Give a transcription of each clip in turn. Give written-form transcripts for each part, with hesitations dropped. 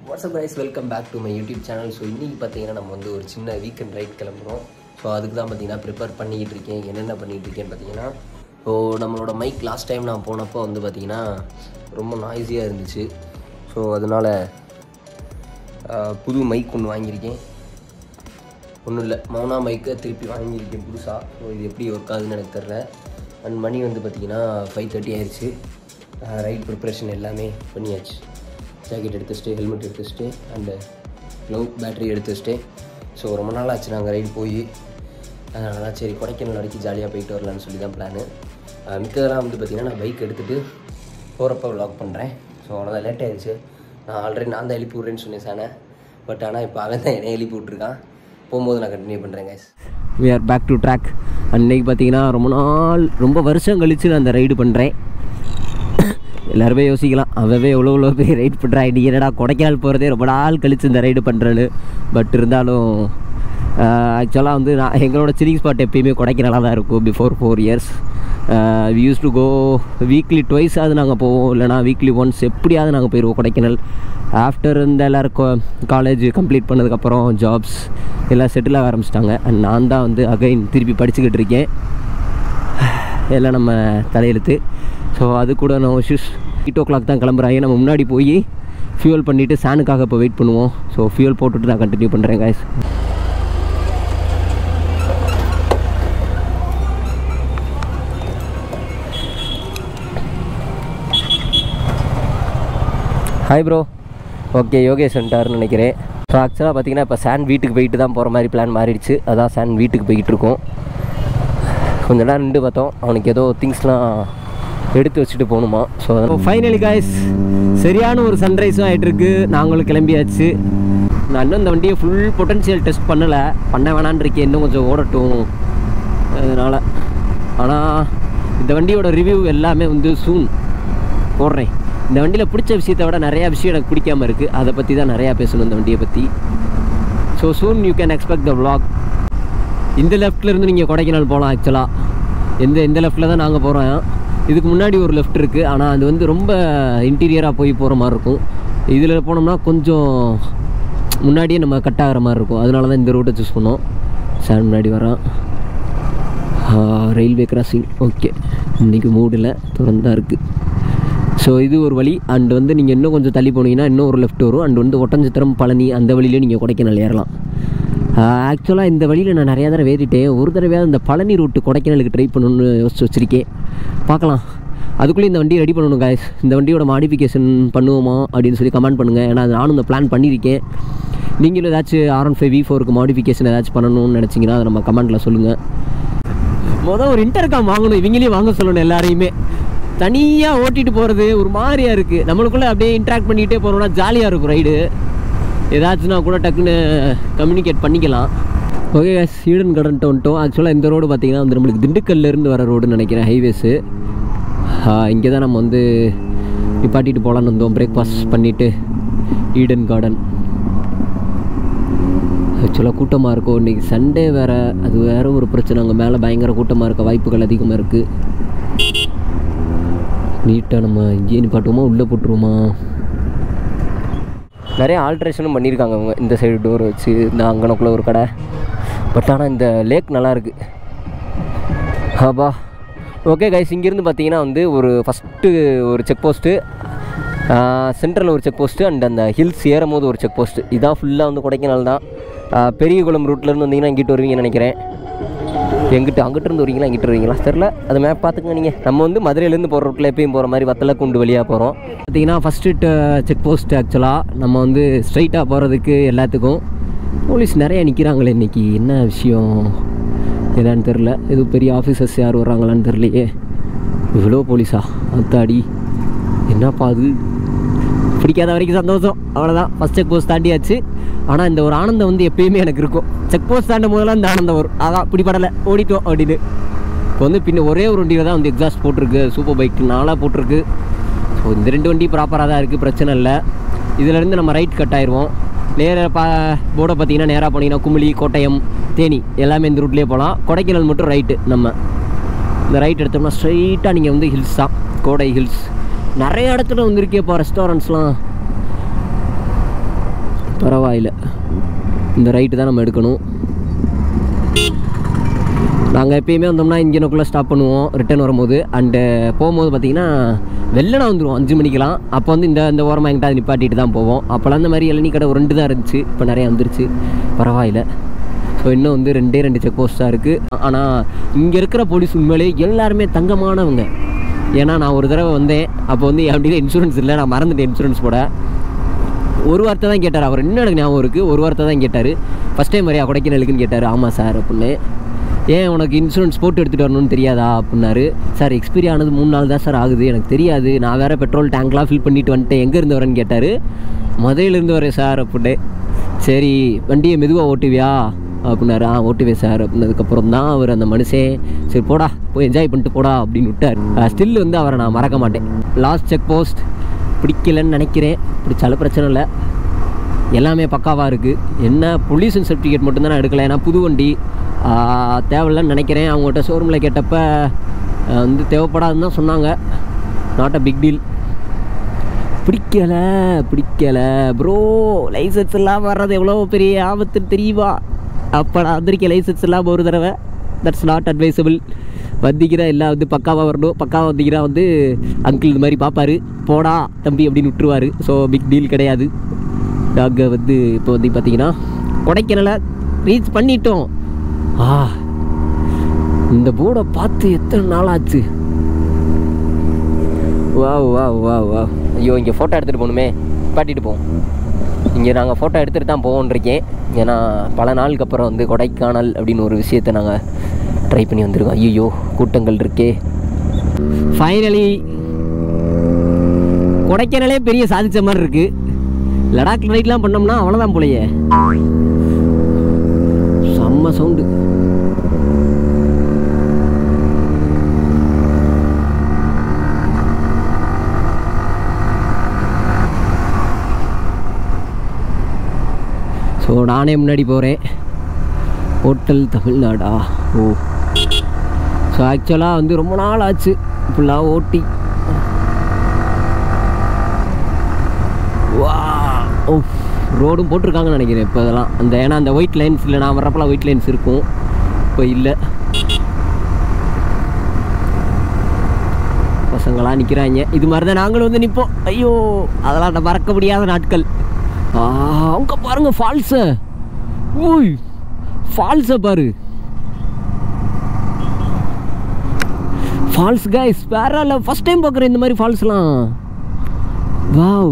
WhatsApp guys, welcome back to my YouTube channel. So இன்றைக்கி பார்த்தீங்கன்னா நம்ம வந்து ஒரு சின்ன வீக்கெண்ட் ரைட் கிளம்புறோம். ஸோ அதுக்கு தான் பார்த்தீங்கன்னா ப்ரிப்பேர் பண்ணிக்கிட்டு இருக்கேன். என்னென்ன பண்ணிகிட்டு இருக்கேன்னு பார்த்தீங்கன்னா, ஸோ நம்மளோட மைக் லாஸ்ட் டைம் நான் போனப்போ வந்து பார்த்திங்கன்னா ரொம்ப நாய்ஸியாக இருந்துச்சு. ஸோ அதனால் புது மைக் ஒன்று வாங்கியிருக்கேன். ஒன்றும் இல்லை, மௌனா மைக்கை திருப்பி வாங்கியிருக்கேன் புதுசாக. ஸோ இது எப்படி ஒர்க் ஆகுதுன்னு எனக்கு தெரில. அண்ட் மணி வந்து பார்த்திங்கன்னா 5:30 ஆயிடுச்சு. ரைட் ப்ரிப்ரேஷன் எல்லாமே பண்ணியாச்சு. ஜாக்கெட் எடுத்து வச்சுட்டு, ஹெல்மெட் எடுத்து வச்சுட்டு, அண்டு க்ளவ் பேட்டரி எடுத்து வச்சுட்டு. ஸோ ரொம்ப நாள் ஆச்சு நாங்கள் ரைடு போய். அதனால சரி கொடைக்கானல் வரைக்கும் ஜாலியாக போயிட்டு வரலான்னு சொல்லி தான் பிளானு. மித்ததெல்லாம் வந்து பார்த்திங்கன்னா நான் பைக் எடுத்துகிட்டு போகிறப்ப விலாக் பண்ணுறேன். ஸோ அவ்வளோதான், லேட் ஆகிடுச்சு. நான் தான் எழுப்பி விட்றேன்னு சொன்னேன் சானே. பட் ஆனால் இப்போ அவன் தான் என்னை எழுப்பி விட்ருக்கான். போகும்போது நான் கண்டினியூ பண்ணுறேன் guys. We are back to track. அன்றைக்கி பார்த்தீங்கன்னா ரொம்ப வருஷம் கழித்து நான் அந்த ரைடு பண்ணுறேன். எல்லாருமே யோசிக்கலாம், அவவே எவ்வளோ பேர் ரைட் பண்ணுறான், இன்றைக்கி என்னடா கொடைக்கானல் போகிறதே ரொம்ப நாள் கழித்து இந்த ரைடு பண்ணுறேன்னு. பட் இருந்தாலும் ஆக்சுவலாக வந்து நான் எங்களோட சில்லிங் ஸ்பாட் எப்பயுமே கொடைக்கானலாக தான் இருக்கும். Before 4 years we use to go weekly twice ஆகுது நாங்கள் போவோம், இல்லைனா வீக்லி ஒன்ஸ் எப்படியாவது நாங்கள் போயிடுவோம் கொடைக்கானல். ஆஃப்டர் இந்த எல்லோரும் காலேஜ் கம்ப்ளீட் பண்ணதுக்கப்புறம் ஜாப்ஸ் எல்லாம் செட்டில் ஆக ஆரம்பிச்சிட்டாங்க. அண்ட் நான் தான் வந்து அகைன் திருப்பி படிச்சுக்கிட்டு இருக்கேன். எல்லாம் நம்ம தலையெழுத்து. ஸோ அது கூட நான் 8 o'clock தான் கிளம்புறாங்க. நம்ம முன்னாடி போய் ஃபியூல் பண்ணிவிட்டு சானுக்காக இப்போ வெயிட் பண்ணுவோம். ஸோ ஃபியூல் போட்டுட்டு நான் கண்டினியூ பண்ணுறேன் guys. Hi bro. Okay, Yogesh வந்துட்டாருன்னு நினைக்கிறேன். ஸோ ஆக்சுவலாக பார்த்தீங்கன்னா இப்போ சான் வீட்டுக்கு போயிட்டு தான் போகிற மாதிரி பிளான் மாறிடுச்சு. அதான் சான் வீட்டுக்கு போய்கிட்டு இருக்கோம். கொஞ்ச நேரம் நின்று பார்த்தோம், அவனுக்கு ஏதோ திங்ஸ்லாம் எடுத்து வச்சுட்டு போகணுமா. ஸோ ஃபைனலி காய்ஸ், சரியான ஒரு சன்ரைஸும் ஆகிட்டுருக்கு. நாங்களும் கிளம்பியாச்சு. நான் இன்னும் இந்த வண்டியை ஃபுல் பொட்டன்ஷியல் டெஸ்ட் பண்ண வேணான்னு இருக்கேன். இன்னும் கொஞ்சம் ஓடட்டும் அதனால். ஆனால் இந்த வண்டியோட ரிவ்யூ எல்லாமே வந்து சூன் போடுறேன். இந்த வண்டியில் பிடிச்ச விஷயத்தை விட நிறையா விஷயம் எனக்கு பிடிக்காமல் இருக்குது. அதை பற்றி தான் நிறையா பேசணும் இந்த வண்டியை பற்றி. So soon you can expect the vlog. இந்த லெஃப்ட்லேருந்து நீங்கள் கொடைக்கானல் போகலாம். ஆக்சுவலாக இந்த லெஃப்ட்டில் தான் நாங்கள் போகிறோம். இதுக்கு முன்னாடி ஒரு லெஃப்ட் இருக்குது, ஆனால் அது வந்து ரொம்ப இன்டீரியராக போய் போகிற மாதிரி இருக்கும். இதில் போனோம்னா கொஞ்சம் முன்னாடியே நம்ம கட் ஆகிற மாதிரி இருக்கும். அதனால தான் இந்த ரூட்டை சூஸ் பண்ணோம். சார் முன்னாடி வரான். Railway crossing. ஓகே, இன்றைக்கி மூடில் திறந்தா இருக்குது. ஸோ இது ஒரு வழி. அண்ட் வந்து நீங்கள் இன்னும் கொஞ்சம் தள்ளி போனீங்கன்னா இன்னும் ஒரு லெஃப்ட் வரும். அண்ட் வந்து ஒட்டஞ்சத்திரம், பழனி அந்த வழியிலே நீங்கள் கொடைக்கானல் ஏறலாம். ஆக்சுவலாக இந்த வழியில் நான் நிறையா தடவை ஏறிட்டேன். ஒரு தடவையாவது இந்த பழனி ரூட்டு கொடைக்கானலுக்கு ட்ரை பண்ணணுன்னு யோசிச்சு வச்சுருக்கேன். பார்க்கலாம். அதுக்குள்ளே இந்த வண்டியை ரெடி பண்ணணும் காய்ஸ். இந்த வண்டியோட மாடிஃபிகேஷன் பண்ணுவோமா அப்படின்னு சொல்லி கமெண்ட் பண்ணுங்கள். ஏன்னா நானும் இந்த பிளான் பண்ணியிருக்கேன். நீங்களும் ஏதாச்சும் R15 V4க்கு மாடிஃபிகேஷன் ஏதாச்சும் பண்ணணும்னு நினச்சிங்கன்னா அதை நம்ம கமெண்ட்டில் சொல்லுங்கள். ஒரு இன்டர்காம் வாங்கணும், இவங்களையும் வாங்க சொல்லணும். எல்லாரையுமே தனியாக ஓட்டிகிட்டு போகிறது ஒரு மாதிரியாக இருக்குது. நம்மளுக்குள்ளே அப்படியே இன்ட்ராக்ட் பண்ணிக்கிட்டே போகிறோம்னா ஜாலியாக இருக்கும் ரைடு. ஏதாச்சும்னா கூட டக்குன்னு கம்யூனிகேட் பண்ணிக்கலாம். ஓகே காய்ஸ், ஈடன் கார்டன் வந்துட்டோம். ஆக்சுவலாக இந்த ரோடு பார்த்திங்கன்னா வந்து நம்மளுக்கு திண்டுக்கல்லேருந்து வர ரோடுன்னு நினைக்கிறேன், ஹைவேஸு. இங்கே தான் நம்ம வந்து நிப்பாட்டிட்டு போகலான்னு வந்தோம். பிரேக்ஃபாஸ்ட் பண்ணிவிட்டு ஈடன் கார்டன். ஆக்சுவலாக கூட்டமாக இருக்கும். இன்றைக்கி சண்டே வேறு, அது வேறு ஒரு பிரச்சனை. அங்கே மேலே பயங்கர கூட்டமாக இருக்க வாய்ப்புகள் அதிகமாக இருக்குது. நீட்டாக நம்ம இங்கேயே நிப்பாட்டுவோமா, உள்ளே போட்டுருவோமா? நிறைய ஆல்ட்ரேஷனும் பண்ணியிருக்காங்க அவங்க. இந்த சைடு டோர் வச்சு இந்த அங்கனக்குள்ளே ஒரு கடை. பட் ஆனால் இந்த லேக் நல்லாயிருக்கு. ஓகே கைஸ், இங்கேருந்து பார்த்தீங்கன்னா வந்து ஒரு ஃபஸ்ட்டு ஒரு செக் போஸ்ட்டு, சென்ட்ரலில் ஒரு செக் போஸ்ட்டு, அண்ட் அந்த ஹில்ஸ் ஏறும் போது ஒரு செக் போஸ்ட்டு. இதான் ஃபுல்லாக வந்து கொடைக்கானல் தான். பெரியகுளம் ரூட்லேருந்து வந்தீங்கன்னா இங்கிட்டு வருவீங்கன்னு நினைக்கிறேன். அங்கிட்டிருந்து வரீங்களா இங்கிட்டு வருவீங்களா தெரில, அது மேப் பார்த்துங்க நீங்கள். நம்ம வந்து மதுரையிலேருந்து போகிற ரூட்டில் எப்பயும் போகிற மாதிரி வத்தலக்குண்டு வழியாக போகிறோம். பார்த்திங்கன்னா ஃபஸ்ட்டு செக் போஸ்ட். ஆக்சுவலாக நம்ம வந்து ஸ்ட்ரைட்டாக போகிறதுக்கு எல்லாத்துக்கும் போலீஸ் நிறையா நிற்கிறாங்களே இன்றைக்கி. என்ன விஷயம் என்னன்னு தெரில. எதுவும் பெரிய ஆஃபீஸர்ஸ் யார் வர்றாங்களான்னு தெரிலையே. இவ்வளோ போலீஸா? அத்தாடி, என்னப்பா அது. பிடிக்காத வரைக்கும் சந்தோஷம், அவ்வளோதான். ஃபஸ்ட் செக் போஸ்ட் தாண்டியாச்சு. ஆனால் இந்த ஒரு ஆனந்தம் வந்து எப்பயுமே எனக்கு இருக்கும். செக் போஸ்ட் தாண்டும் போதெல்லாம் இந்த ஆனந்தம் வரும். அதான் பிடிப்படலை, ஓடிட்டோம் அப்படின்னு. இப்போ வந்து பின்ன ஒரே ஒரு வண்டியில் தான் வந்து எக்ஸாஸ்ட் போட்டிருக்கு. சூப்பர் பைக் 4 போட்டிருக்கு. ஸோ இந்த 2 வண்டி ப்ராப்பராக தான் இருக்குது, பிரச்சனை இல்லை. இதிலேருந்து நம்ம ரைட் கட் ஆயிடுவோம். நேராக போர்டை பார்த்தீங்கன்னா நேராக போனீங்கன்னா குமிளி, கோட்டயம், தேனி எல்லாமே இந்த ரூட்லேயே போகலாம். கொடைக்கானல் மட்டும் ரைட்டு. நம்ம இந்த ரைட் எடுத்தோம்னா ஸ்ட்ரைட்டாக நீங்கள் வந்து ஹில்ஸ் தான், கோடை ஹில்ஸ். நிறைய இடத்துல வந்துருக்கேப்பா ரெஸ்டாரண்ட்ஸ்லாம். பரவாயில்ல. இந்த ரைட்டு தான் நம்ம எடுக்கணும். நாங்கள் எப்பயுமே வந்தோம்னா இங்கேனுக்குள்ளே ஸ்டாப் பண்ணுவோம் ரிட்டர்ன் வரும்போது. அண்டு போகும்போது பார்த்திங்கன்னா வெள்ளனா வந்துடுவோம் 5 மணிக்கெலாம். அப்போ வந்து இந்த ஓரமாக எங்கிட்ட அது நிப்பாட்டிட்டு தான் போவோம். அப்போலாம் இந்த மாதிரி இளநீ கடை 2 தான் இருந்துச்சு. இப்போ நிறையா வந்துருச்சு. பரவாயில்ல. ஸோ இன்னும் வந்து 2 செக் போஸ்ட் தான் இருக்குது. ஆனால் இங்கே இருக்கிற போலீஸ் உண்மையிலே எல்லாருமே தங்கமானவங்க. ஏன்னா நான் ஒரு தடவை வந்தேன். அப்போ வந்து என் வண்டியில் இன்சூரன்ஸ் இல்லை. நான் மறந்துட்டேன் இன்சூரன்ஸ் போட. ஒரு வார்த்தை தான் கேட்டார். அவர் இன்னும் எனக்கு ஞாபகம் இருக்குது. ஒரு வார்த்தை தான் கேட்டார். ஃபஸ்ட் டைம் வரையா கொடைக்கானலுக்குன்னு கேட்டார். ஆமாம் சார் அப்படின்னு. ஏன் உனக்கு இன்சூரன்ஸ் போட்டு எடுத்துகிட்டு வரணும்னு தெரியாதா அப்படின்னாரு. சார் எக்ஸ்பீரி ஆனது 3 நாள் தான் சார் ஆகுது, எனக்கு தெரியாது, நான் வேறு பெட்ரோல் டேங்க்லாம் ஃபில் பண்ணிட்டு வந்துட்டேன், எங்கே இருந்து வரேன்னு கேட்டார். மதுரையிலேருந்து வரேன் சார் அப்படின்னு. சரி வண்டியை மெதுவாக ஓட்டுவியா அப்படின்னாரு. ஓட்டுவேன் சார் அப்படின்னதுக்கப்புறம் தான் அவர் அந்த மனுஷன் சரி போடா போய் என்ஜாய் பண்ணிட்டு போடா அப்படின்னு விட்டார். ஸ்டில் வந்து அவரை நான் மறக்க மாட்டேன். லாஸ்ட் செக் போஸ்ட் பிடிக்கலன்னு நினைக்கிறேன். பிடிச்சாலும் பிரச்சனை இல்லை, எல்லாமே பக்காவாக இருக்குது. என்ன பொல்யூஷன் சர்டிஃபிகேட் மட்டும்தான் நான் எடுக்கலை. ஏன்னா புது வண்டி தேவையில்லைன்னு நினைக்கிறேன். அவங்கள்ட்ட ஷோரூமில் கேட்டப்போ வந்து தேவைப்படாதுன்னு தான் சொன்னாங்க. Not a big deal. பிடிக்கலை ப்ரோ. லைசன்ஸ் எல்லாம் வர்றது எவ்வளோ பெரிய ஆபத்துன்னு தெரியுமா? அப்போ நான் வந்திருக்கேன் லைசன்ஸ் இல்லாமல் ஒரு தடவை. That's not advisable. வந்திக்கிறா எல்லாம் வந்து பக்காவாக வரணும். பக்காவாக வந்திக்கிறா வந்து அங்கிள் இது மாதிரி பார்ப்பார், போடா தம்பி அப்படின்னு விட்டுருவார். ஸோ பிக் டீல் கிடையாது. நாங்கள் வந்து இப்போ வந்து பார்த்திங்கன்னா கொடைக்கானலை ரீச் பண்ணிட்டோம். இந்த போர்டை பார்த்து எத்தனை நாள் ஆச்சு. வா ஐயோ இங்கே ஃபோட்டோ எடுத்துகிட்டு போகணுமே, பாட்டிட்டு போவோம். இங்கே நாங்கள் ஃபோட்டோ எடுத்துகிட்டு தான் போவோன்றிருக்கேன். ஏன்னா பல நாளுக்கு அப்புறம் வந்து கொடைக்கானல் அப்படின்னு ஒரு விஷயத்தை நாங்கள் ட்ரை பண்ணி வந்திருக்கோம். ஐயோ கூட்டங்கள் இருக்கே. ஃபைனலி கொடைக்கானலே பெரிய சாதித்த மாதிரி இருக்குது. லடாக் ரைட்லாம் பண்ணோம்னா அவ்வளோதான் போலையே. செம்ம சவுண்டு. ஸோ நானே முன்னாடி போகிறேன். ஹோட்டல் தமிழ்நாடா? ஓ ஸோ ஆக்சுவலாக வந்து ரொம்ப நாள் ஆச்சு ஃபுல்லாக ஓட்டி. வா ஓ ரோடும் போட்டிருக்காங்கன்னு நினைக்கிறேன் இப்போ. அதெல்லாம் அந்த ஏன்னா அந்த ஒயிட் லைன்ஸ் இல்லை, நான் வர்றப்பெல்லாம் ஒயிட் லைன்ஸ் இருக்கும், இப்போ இல்லை. பசங்களாம் நிற்கிறாங்க. இது மாதிரி தான் நாங்களும் வந்து நிற்போம். ஐயோ அதெல்லாம் மறக்க முடியாத நாட்கள். அங்கே பாருங்க ஃபால்ஸை. ஓய் ஃபால்ஸை பாரு. ஃபால்ஸ் கைஸ் வேற இல்லை. ஃபஸ்ட் டைம் பார்க்குறேன் இந்த மாதிரி ஃபால்ஸ்லாம். வாவ்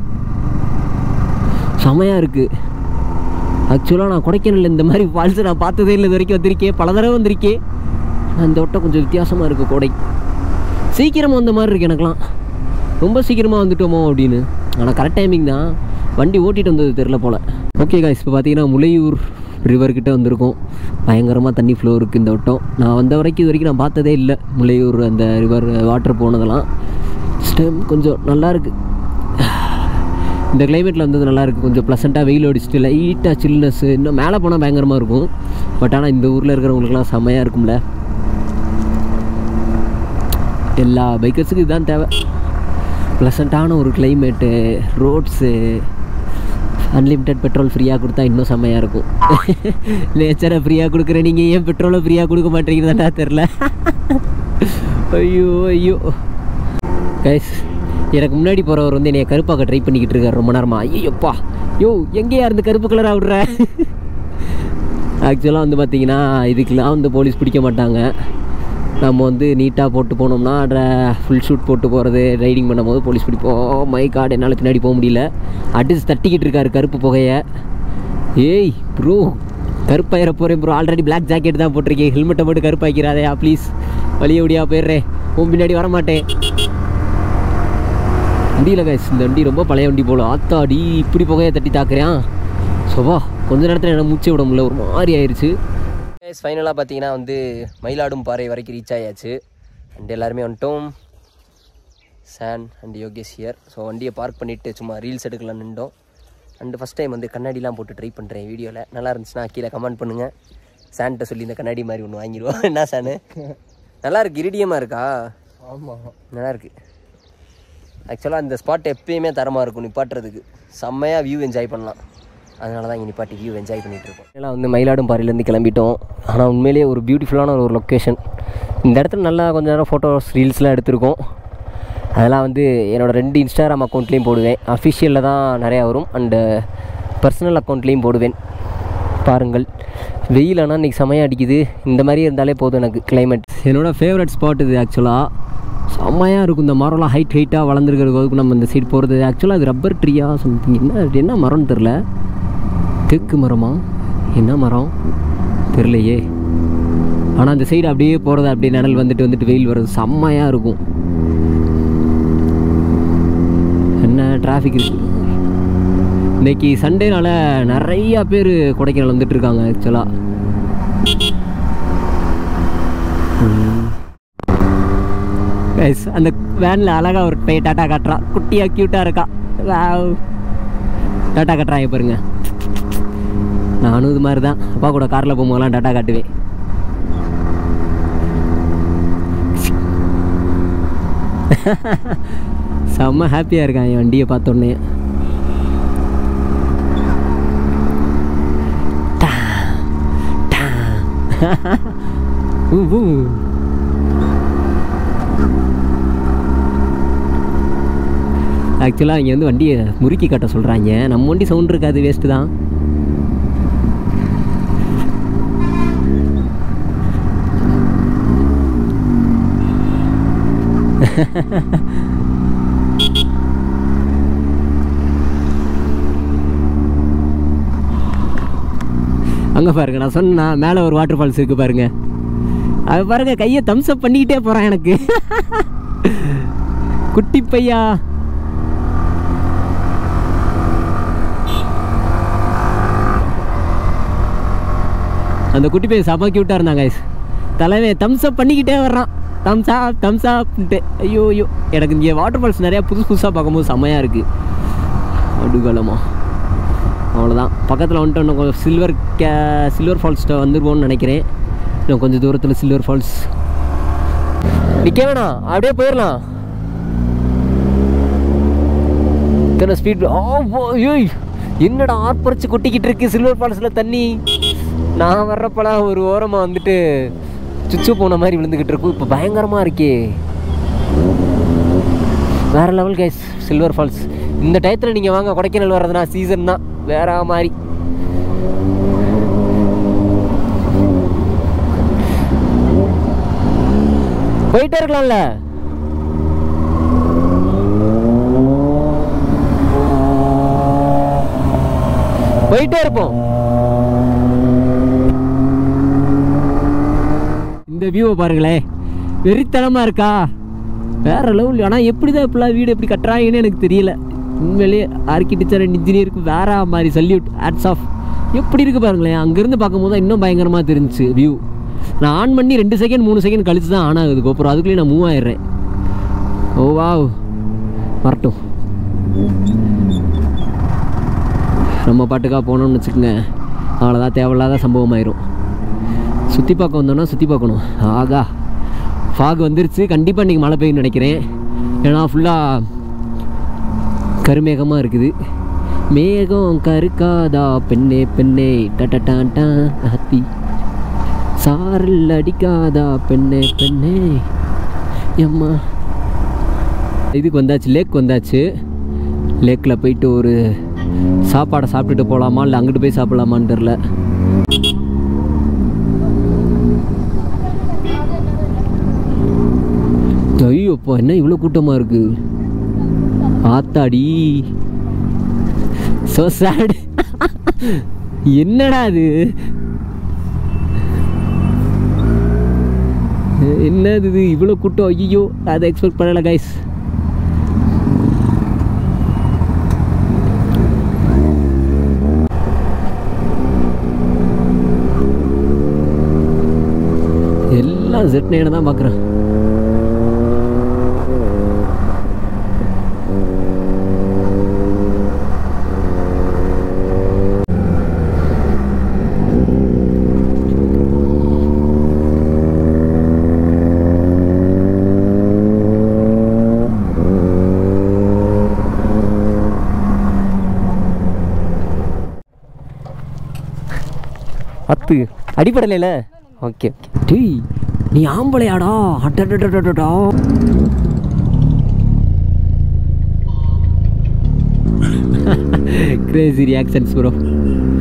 செமையாக இருக்குது. ஆக்சுவலாக நான் கொடைக்கானல் இந்த மாதிரி ஃபால்ஸை நான் பார்த்ததே இல்லை. இது வரைக்கும் வந்திருக்கேன், பல தடவை வந்திருக்கேன். அந்த வட்டம் கொஞ்சம் வித்தியாசமாக இருக்குது. கோடை சீக்கிரமாக வந்த மாதிரி இருக்குது எனக்குலாம். ரொம்ப சீக்கிரமாக வந்துட்டோமோ அப்படின்னு. ஆனால் கரெக்ட் டைமிங் தான். வண்டி ஓட்டிகிட்டு வந்தது தெரில போல். ஓகே காய்ஸ் இப்போ பார்த்தீங்கன்னா முளையூர் ரிவர்கிட்ட வந்திருக்கோம். பயங்கரமாக தண்ணி ஃப்ளோ இருக்குது இந்த வட்டம். நான் வந்த வரைக்கும் இது வரைக்கும் நான் பார்த்ததே இல்லை முளையூர் அந்த ரிவர் வாட்டர் போனதெல்லாம். ஸ்டெம் கொஞ்சம் நல்லாயிருக்கு. இந்த கிளைமேட்டில் வந்தது நல்லாயிருக்கு. கொஞ்சம் ப்ளசண்ட்டாக வெயில் அடிச்சுட்டு லைட்டாக சில்னஸ்ஸு. இன்னும் மேலே போனால் பயங்கரமாக இருக்கும். பட் ஆனால் இந்த ஊரில் இருக்கிறவங்களுக்குலாம் செம்மையாக இருக்கும்ல. எல்லா பைக்கர்ஸுக்கும் இதுதான் தேவை. ப்ளசண்ட்டான ஒரு கிளைமேட்டு, ரோட்ஸு, அன்லிமிட்டட் பெட்ரோல் ஃப்ரீயாக கொடுத்தா இன்னும் செம்மையாக இருக்கும். நேச்சரை ஃப்ரீயாக கொடுக்குறேன், நீங்கள் ஏன் பெட்ரோலை ஃப்ரீயாக கொடுக்க மாட்டேங்கிறதாண்டா தெரில. ஐயோ கைஸ் எனக்கு முன்னாடி போகிறவர் வந்து என்னை கருப்பாக்க ட்ரை பண்ணிக்கிட்டு இருக்கார் ரொம்ப நேரமாக. ஐயோப்பா எங்கேயா இருந்து கருப்பு கலராக விட்ற. ஆக்சுவலாக வந்து பார்த்திங்கன்னா இதுக்கெலாம் வந்து போலீஸ் பிடிக்க மாட்டாங்க. நம்ம வந்து நீட்டாக போட்டு போனோம்னா ஃபுல் ஷூட் போட்டு போகிறது ரைடிங் பண்ணும்போது போலீஸ் பிடிப்போம். மை கார்டு என்னால் பின்னாடி போக முடியல. அடிச்சு தட்டிக்கிட்டு இருக்காரு கருப்பு புகையை. ஏய் ப்ரோ கருப்பாயிர போகிறேன் ப்ரோ. ஆல்ரெடி பிளாக் ஜாக்கெட் தான் போட்டிருக்கேன். ஹெல்மெட்டை மட்டும் கருப்பாக்கிறாதையா ப்ளீஸ். வழிய ஒடியா போயிடுறேன். பின்னாடி வரமாட்டேன். முடியல கைஸ், இந்த வண்டி ரொம்ப பழைய வண்டி போல். ஆத்தாடி இப்படி புகையை தட்டி தாக்குறேன். சோவா கொஞ்ச நேரத்தில் என்ன மூச்சை விட முடியல, ஒரு மாதிரி ஆயிடுச்சு. ஃபைனலாக பார்த்தீங்கன்னா வந்து மயிலாடும்பாறை வரைக்கும் ரீச் ஆயாச்சு. அண்ட் எல்லாருமே வந்துட்டோம். Saan and Yogesh here. So வண்டியை பார்க் பண்ணிவிட்டு சும்மா ரீல்ஸ் எடுக்கலாம் நின்றோம். அண்டு ஃபஸ்ட் டைம் வந்து கண்ணாடிலாம் போட்டு ட்ரை பண்ணுறேன் வீடியோவில். நல்லா இருந்துச்சுன்னா கீழே கமெண்ட் பண்ணுங்கள். சான்கிட்ட சொல்லி இந்த கண்ணாடி மாதிரி ஒன்று வாங்கிடுவோம். என்ன சானு நல்லா இருக்குது, இரிடியமாக இருக்கா? ஆமாம் நல்லாயிருக்கு. ஆக்சுவலாக இந்த ஸ்பாட் எப்பயுமே தரமாக இருக்கும் நிப்பாட்டுறதுக்கு. செம்மையாக வியூ என்ஜாய் பண்ணலாம். அதனால தான் இங்கே நிப்பாட்டி வியூ என்ஜாய் பண்ணிகிட்ருக்கோம். எல்லாம் வந்து மயிலாடும்பாறையிலேருந்து கிளம்பிட்டோம். ஆனால் உண்மையிலேயே ஒரு பியூட்டிஃபுல்லான ஒரு லொக்கேஷன். இந்த இடத்துல நல்லா கொஞ்சம் நேரம் ஃபோட்டோஸ் ரீல்ஸ்லாம் எடுத்திருக்கோம். அதெல்லாம் வந்து என்னோடய 2 இன்ஸ்டாகிராம் அக்கௌண்ட்லேயும் போடுவேன். அஃபிஷியலில் தான் நிறையா வரும், அண்டு பர்சனல் அக்கௌண்ட்லேயும் போடுவேன். பாருங்கள், வெயில் ஆனால் இன்றைக்கி செமையாக அடிக்குது. இந்த மாதிரி இருந்தாலே போதும் எனக்கு கிளைமேட். என்னோடய ஃபேவரட் ஸ்பாட் இது. ஆக்சுவலாக செம்மையாக இருக்கும். இந்த மரம்லாம் ஹைட்டாக வளர்ந்துருக்கிறதுக்கு நம்ம இந்த சைடு போகிறது. ஆக்சுவலாக அது ரப்பர் ட்ரீயா சம்திங், என்ன மரம்னு தெரில. தேக்கு மரமா என்ன மரம் தெரிலையே. ஆனால் அந்த சைடு அப்படியே போகிறது, அப்படியே நிழல் வந்துட்டு வெயில் வர்றது செம்மையாக இருக்கும். என்ன டிராஃபிக் இருக்குது இன்றைக்கி சண்டேனால. நிறையா பேர் கொடைக்கானல் வந்துட்டுருக்காங்க. ஆக்சுவலாக அந்த வேனில் அழகாக ஒரு பையன் டாட்டா காட்டுறான். குட்டியாக க்யூட்டாக இருக்கா. டாட்டா காட்டுறான் பாருங்க. நானும் இது மாதிரி தான் அப்பா கூட காரில் போகும்போதெல்லாம் டாட்டா காட்டுவேன். செம்ம ஹாப்பியாக இருக்கான் என் வண்டியை பார்த்தோன்னே. ஆக்சுவலாக இங்கே வந்து வண்டியை முறுக்கி காட்ட சொல்கிறாங்க. நம்ம வண்டி சவுண்ட் இருக்காது, வேஸ்ட்டு தான். அங்கே பாருங்க, நான் சொன்னா மேலே ஒரு வாட்டர் ஃபால்ஸ் இருக்குது பாருங்க. அது பாருங்க, கையை தம்ஸ் அப் பண்ணிக்கிட்டே போகிறான் எனக்கு. குட்டி பையா. அந்த குட்டி பையன் செம க்யூட்டாக இருந்தாங்க. தலைவன் தம்ஸ் அப் பண்ணிக்கிட்டே வர்றான். தம்ஸ் அப்ன்ட்டு. ஐயோ எனக்கு இங்கே வாட்டர் ஃபால்ஸ் நிறையா புதுசாக பார்க்கும்போது செம்மையாக இருக்குது. அடுகாலமா அவ்வளோதான். பக்கத்தில் வந்துட்டு இன்னும் கொஞ்சம் சில்வர் ஃபால்ஸ்கிட்ட வந்துடுவோன்னு நினைக்கிறேன். இன்னும் கொஞ்சம் தூரத்தில் சில்வர் ஃபால்ஸ். நிற்க வேணாம், அப்படியே போயிடலாம். இத்தனை ஸ்பீட். ஓய், என்னடா ஆர்ப்பரிச்சு கொட்டிக்கிட்டு இருக்கு சில்வர் ஃபால்ஸில் தண்ணி. நான் வர்றப்பெல்லாம் ஒரு ஓரமாக வந்துட்டு சுச்சு போன மாதிரி விழுந்துக்கிட்டு இருக்கும். இப்போ பயங்கரமாக இருக்கே, வேறு லெவல் கைஸ். சில்வர் ஃபால்ஸ் இந்த டயத்தில் நீங்கள் வாங்க, கொடைக்கானல் வர்றதுனா சீசன் தான் வேற மாதிரி. போயிட்டே இருக்கலாம்ல. போயிட்டே இருப்போம். இந்த வியூவை பாருங்களேன், வெறித்தனமாக இருக்கா, வேற லெவல். ஆனால் எப்படி தான் இப்படிலாம் வீடு எப்படி கட்டுறாங்கன்னு எனக்கு தெரியல. உண்மையிலேயே ஆர்கிடெக்சர் அண்ட் இன்ஜினியருக்கு வேற மாதிரி சல்யூட், ஹேட்ஸ் ஆஃப். எப்படி இருக்குது பாருங்களேன். அங்கேருந்து பார்க்கும்போது தான் இன்னும் பயங்கரமாக தெரிஞ்சிச்சு வியூ. நான் ஆன் பண்ணி 2 செகண்ட் 3 செகண்ட் கழிச்சு தான் ஆன் ஆகுது கோபுரம். அதுக்குள்ளேயே நான் மூவ் ஆயிடுறேன். ஓ வாவ், வரட்டும். நம்ம பாட்டுக்காக போனோம்னு வச்சுக்கோங்க, அவ்வளோதான், தேவையில்லாத சம்பவம் ஆயிரும். சுற்றி பார்க்க வந்தோன்னா சுற்றி பார்க்கணும். ஆகா, ஃபாக் வந்துருச்சு. கண்டிப்பாக இன்றைக்கி மழை பெய்யும்னு நினைக்கிறேன். ஏன்னா ஃபுல்லாக கருமேகமாக இருக்குது. மேகம் கருக்காதா பெண்ணே பெண்ணே டட்டா ஹத்தி, சாரல் அடிக்காதா பெண்ணே பெண்ணே. அம்மா இதுக்கு வந்தாச்சு, லேக் வந்தாச்சு. லேக்கில் போயிட்டு ஒரு சாப்பாடை சாப்பிட்டுட்டு போகலாமா இல்லை அங்கிட்டு போய் சாப்பிட்லாமான்னு தெரில. ஐயோப்பா, என்ன இவ்வளோ கூட்டமாக இருக்குது. ஆத்தாடி, சோ சேட். என்னடா அது, என்னது இது இவ்வளோ கூட்டம். ஐயோ, அதை எக்ஸ்பெக்ட் பண்ணலை கைஸ். எல்லாம் Z9 தான் பார்க்குறேன். பத்து அடிப்படலைல. Okay okay. டேய் நீ ஆம்பளையாடா? அடடடடடா. Crazy reactions bro.